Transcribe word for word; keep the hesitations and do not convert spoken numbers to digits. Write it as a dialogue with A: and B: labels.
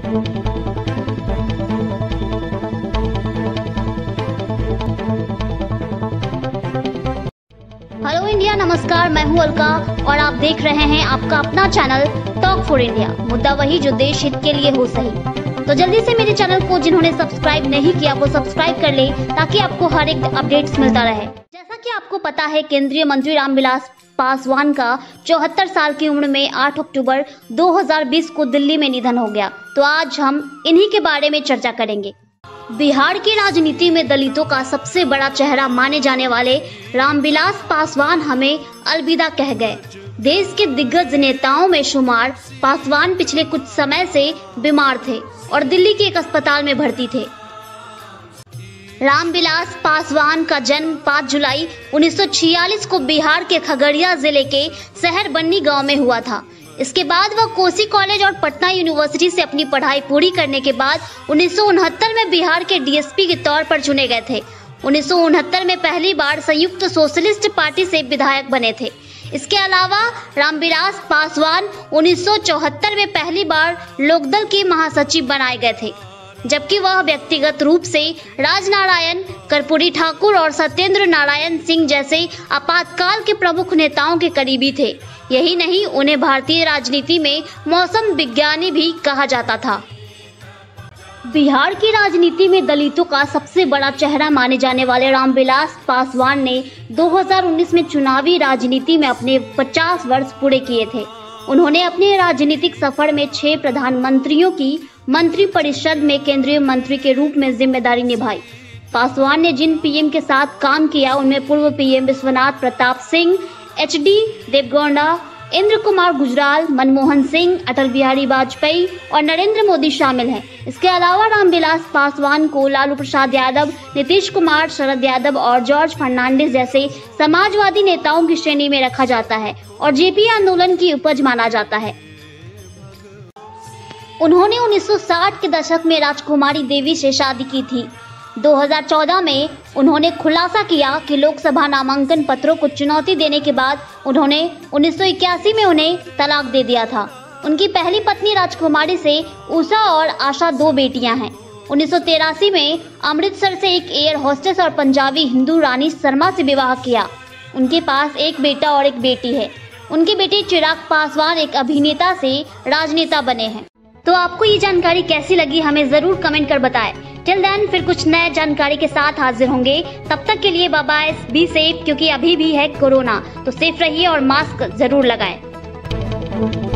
A: Hello India, नमस्कार। मैं हूं अलका और आप देख रहे हैं आपका अपना चैनल टॉक फॉर इंडिया। मुद्दा वही जो देश हित के लिए हो सही। तो जल्दी से मेरे चैनल को जिन्होंने सब्सक्राइब नहीं किया वो सब्सक्राइब कर ले ताकि आपको हर एक अपडेट्स मिलता रहे। जैसा कि आपको पता है, केंद्रीय मंत्री रामविलास पासवान का चौहत्तर साल की उम्र में आठ अक्टूबर दो हज़ार बीस को दिल्ली में निधन हो गया। तो आज हम इन्हीं के बारे में चर्चा करेंगे। बिहार की राजनीति में दलितों का सबसे बड़ा चेहरा माने जाने वाले रामविलास पासवान हमें अलविदा कह गए। देश के दिग्गज नेताओं में शुमार पासवान पिछले कुछ समय से बीमार थे और दिल्ली के एक अस्पताल में भर्ती थे। रामविलास पासवान का जन्म पाँच जुलाई उन्नीस सौ छियालीस को बिहार के खगड़िया जिले के शहर बन्नी गांव में हुआ था। इसके बाद वह कोसी कॉलेज और पटना यूनिवर्सिटी से अपनी पढ़ाई पूरी करने के बाद उन्नीस सौ उनहत्तर में बिहार के डीएसपी के तौर पर चुने गए थे। उन्नीस सौ उनहत्तर में पहली बार संयुक्त सोशलिस्ट पार्टी से विधायक बने थे। इसके अलावा रामविलास पासवान उन्नीस सौ चौहत्तर में पहली बार लोकदल के महासचिव बनाए गए थे, जबकि वह व्यक्तिगत रूप से राजनारायण, कर्पूरी ठाकुर और सत्येंद्र नारायण सिंह जैसे आपातकाल के प्रमुख नेताओं के करीबी थे। यही नहीं, उन्हें भारतीय राजनीति में मौसम विज्ञानी भी कहा जाता था। बिहार की राजनीति में दलितों का सबसे बड़ा चेहरा माने जाने वाले रामविलास पासवान ने दो हज़ार उन्नीस में चुनावी राजनीति में अपने पचास वर्ष पूरे किए थे। उन्होंने अपने राजनीतिक सफर में छह प्रधानमंत्रियों की मंत्रिपरिषद में केंद्रीय मंत्री के रूप में जिम्मेदारी निभाई। पासवान ने जिन पीएम के साथ काम किया उनमें पूर्व पीएम विश्वनाथ प्रताप सिंह, एच डी देवगौड़ा, इंद्र कुमार गुजराल, मनमोहन सिंह, अटल बिहारी वाजपेयी और नरेंद्र मोदी शामिल हैं। इसके अलावा रामविलास पासवान को लालू प्रसाद यादव, नीतीश कुमार, शरद यादव और जॉर्ज फर्नांडिस जैसे समाजवादी नेताओं की श्रेणी में रखा जाता है और जेपी आंदोलन की उपज माना जाता है। उन्होंने उन्नीस सौ साठ के दशक में राजकुमारी देवी से शादी की थी। दो हज़ार चौदह में उन्होंने खुलासा किया कि लोकसभा नामांकन पत्रों को चुनौती देने के बाद उन्होंने उन्नीस सौ इक्यासी में उन्हें तलाक दे दिया था। उनकी पहली पत्नी राजकुमारी से उषा और आशा दो बेटियां हैं। उन्नीस सौ तिरासी में अमृतसर से एक एयर होस्टेस और पंजाबी हिंदू रानी शर्मा से विवाह किया। उनके पास एक बेटा और एक बेटी है। उनके बेटे चिराग पासवान एक अभिनेता से राजनेता बने हैं। तो आपको ये जानकारी कैसी लगी हमें जरूर कमेंट कर बताएं। टिल देन फिर कुछ नए जानकारी के साथ हाजिर होंगे। तब तक के लिए बाय बाय, बी सेफ, क्योंकि अभी भी है कोरोना। तो सेफ रहिए और मास्क जरूर लगाएं।